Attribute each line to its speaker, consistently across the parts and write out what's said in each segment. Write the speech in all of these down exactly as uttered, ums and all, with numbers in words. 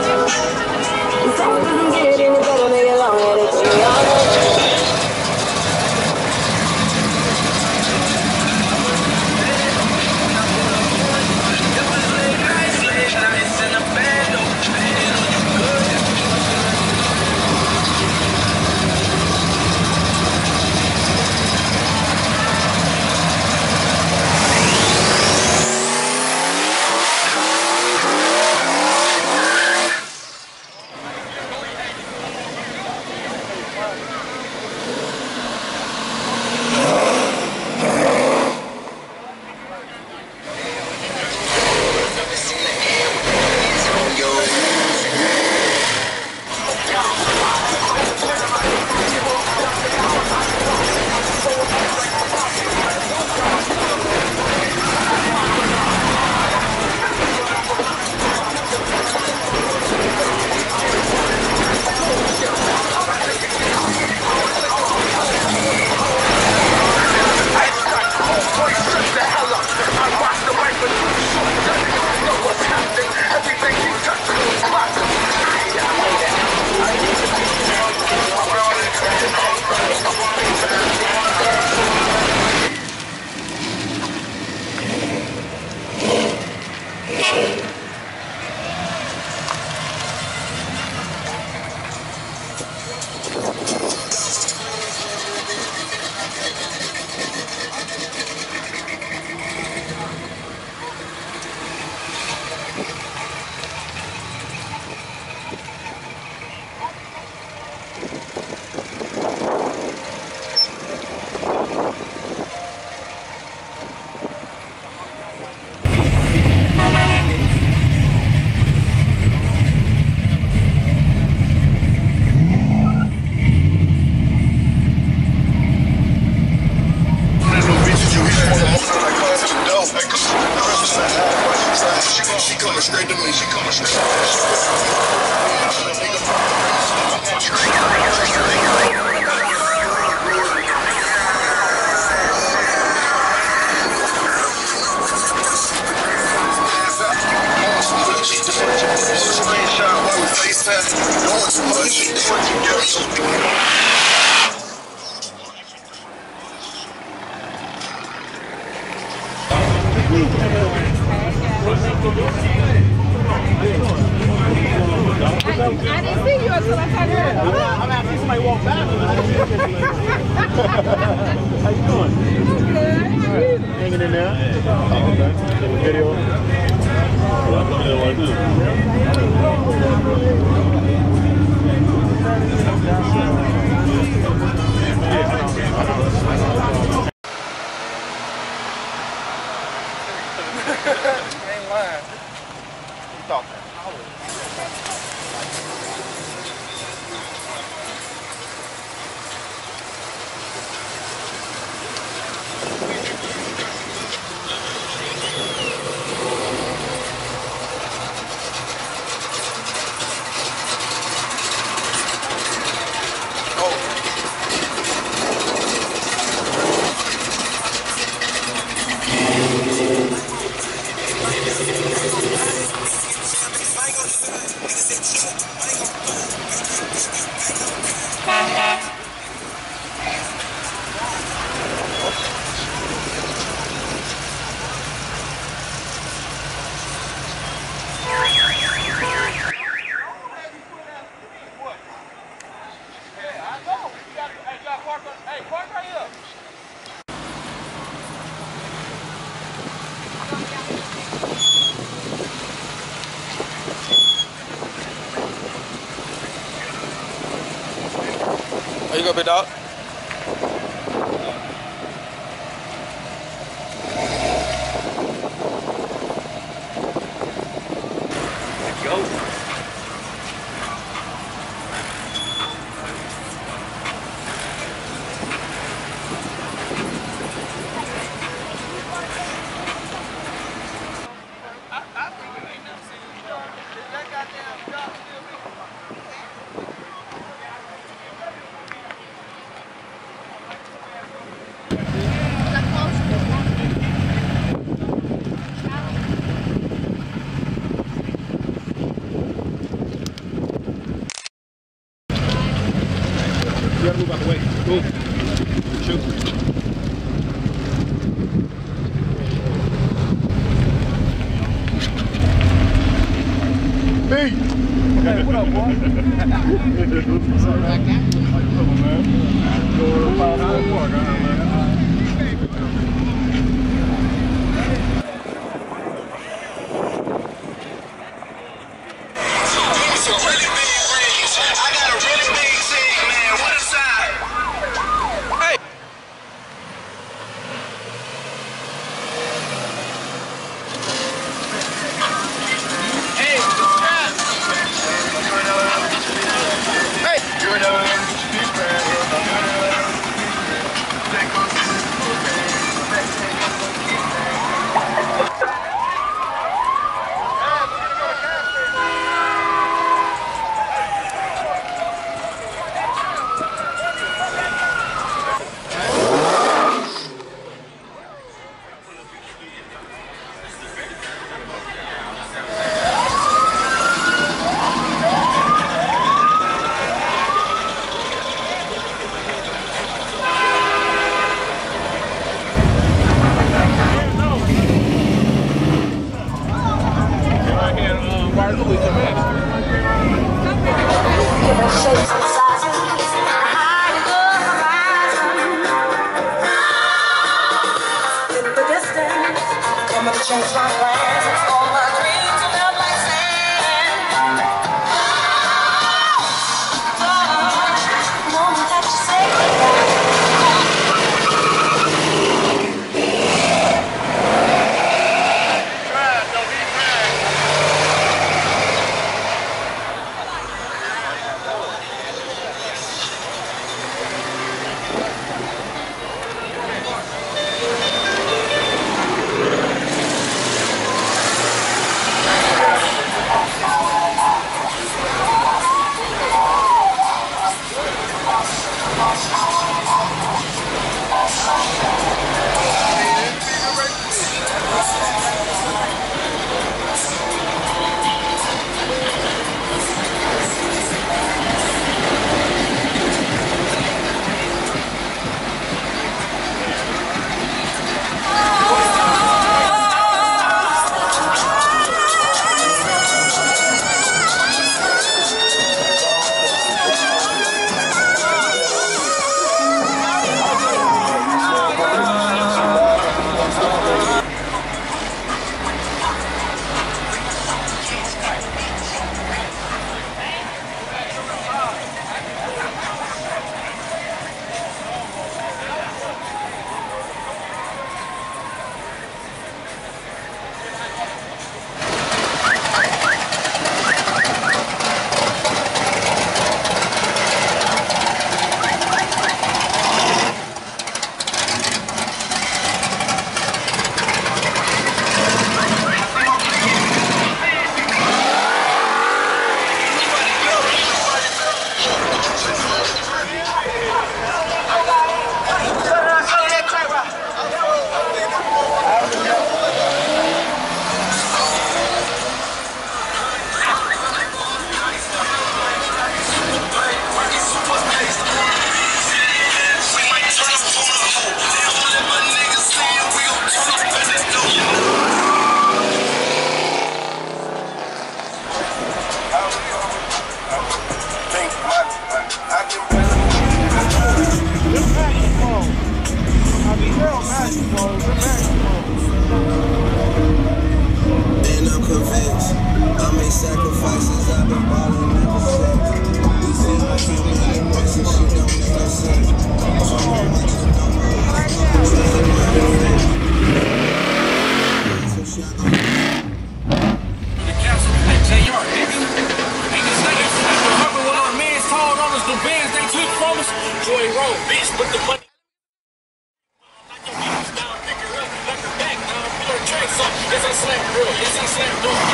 Speaker 1: As long as I'm getting it better, make it long, and it's me honest.
Speaker 2: She coming straight to me. She coming straight to me. Screenshot while we FaceTime. Doing too much.
Speaker 3: I didn't see you until I got here. I'm gonna see somebody walk back. How you doing? I'm good. How are you? Hanging in there. Oh, okay. Little video. What do you want to do?
Speaker 4: Ain't lying. You thought that.
Speaker 5: There you go, big dog.
Speaker 4: Let's go.
Speaker 3: Cool. Shoot. Hey! Hey, what up, boy? What's up, man? How you feeling, man? Go to Power Park, huh, man?
Speaker 1: Change my plans, all my dreams are melt like sand. Oh, the moment that you say
Speaker 6: And I'm convinced I made sacrifices, I've been balling ever since. They say I feel me like this and shit don't make no sense. So I'm watching no more.
Speaker 7: The castle at J R, nigga. Ain't this nigga. Remember when our mans told on us the bands they took from us? Joy Road, bitch, put the money. Yes, I slam real. Yes, I slam door.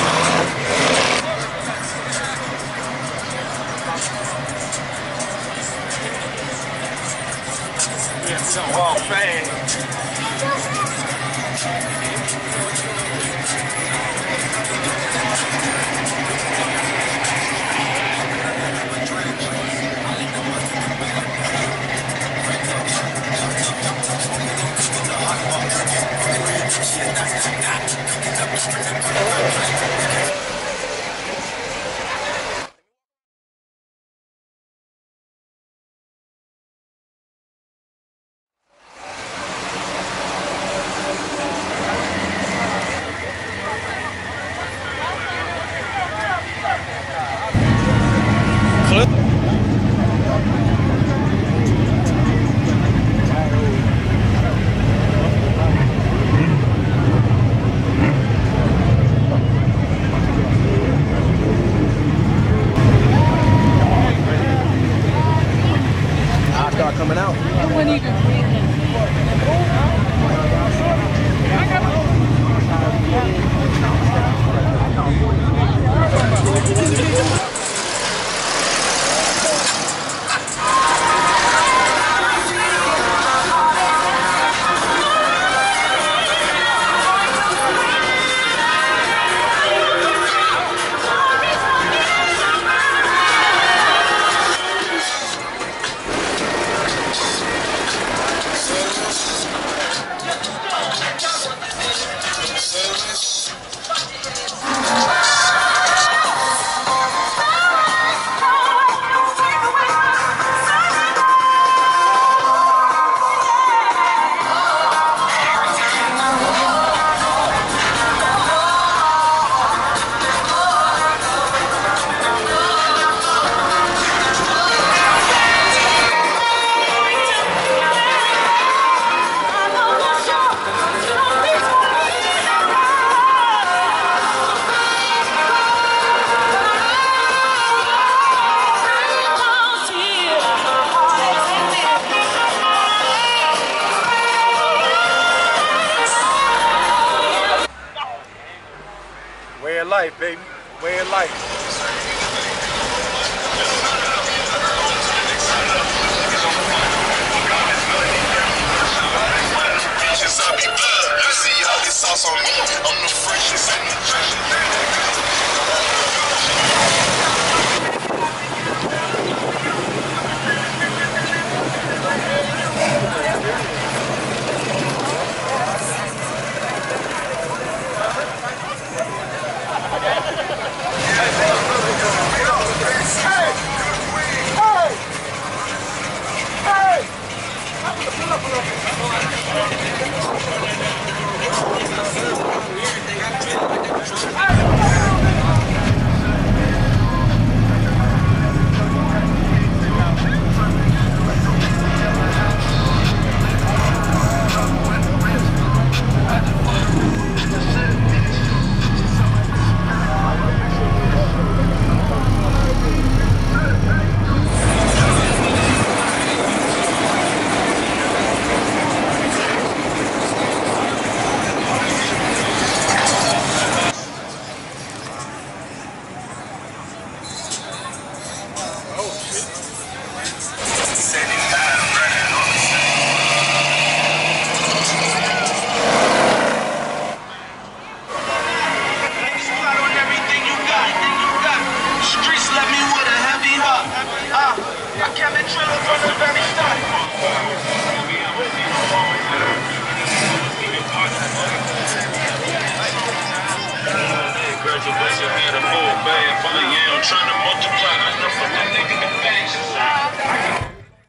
Speaker 7: Yeah, so all fast.
Speaker 5: flip.
Speaker 6: I'll start coming out.
Speaker 3: Way of life, baby. Way of life.
Speaker 2: See all this sauce on me. I'm the freshest in the trying to multiply. I know from that nigga the facts.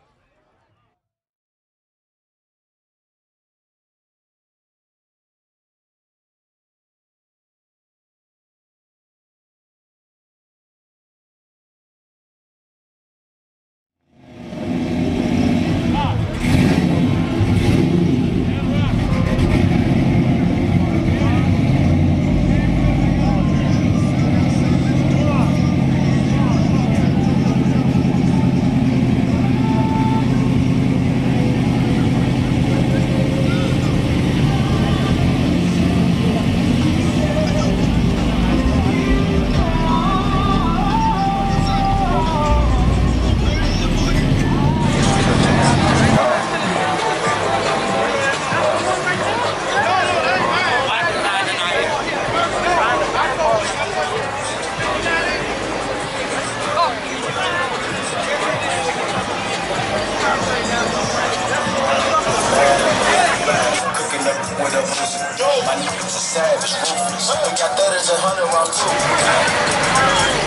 Speaker 6: My niggas are savage, ruthless. We got thudders and hundred round too.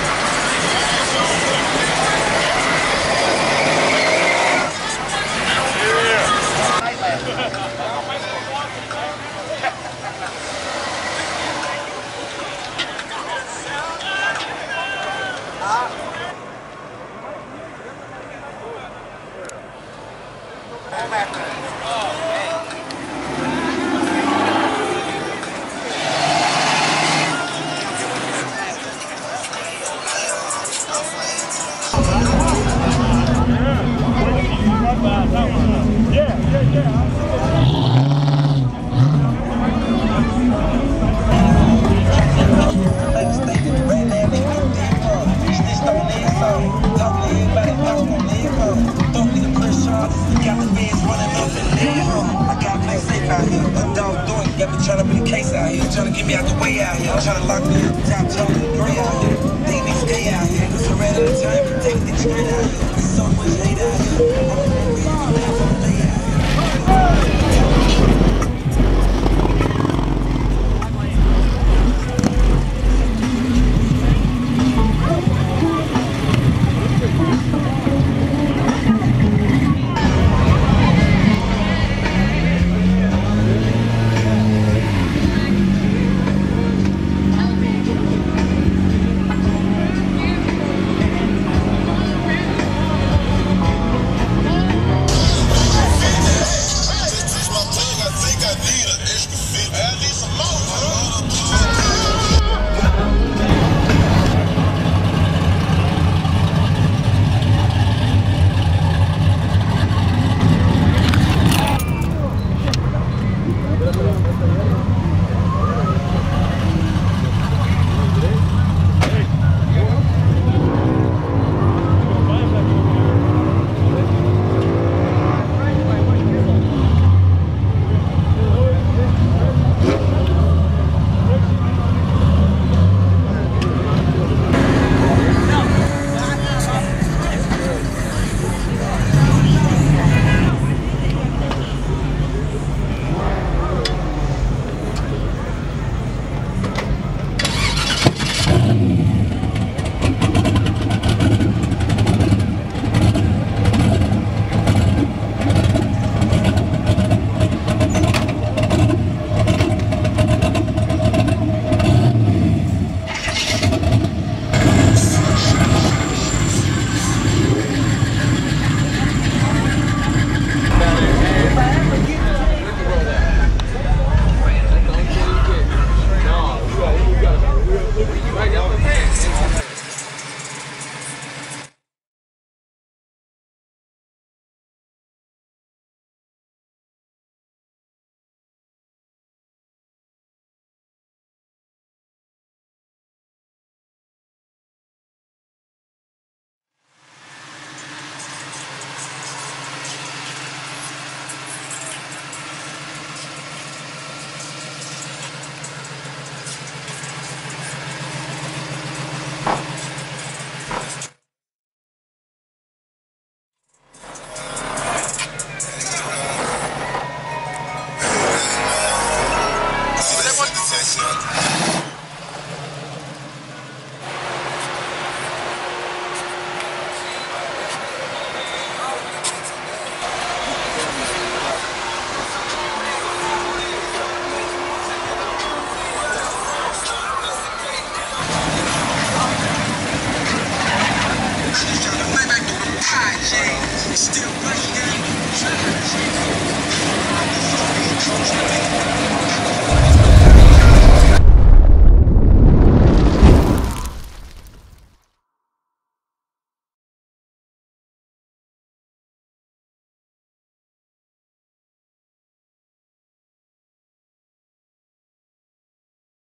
Speaker 3: Yeah, yeah, yeah.
Speaker 6: Trying to put a case out here, trying to get me out the way out here. I'm trying to lock me up, top, top, gray out here. They need to stay out here. Cause I'm ready to time, take things straight out here.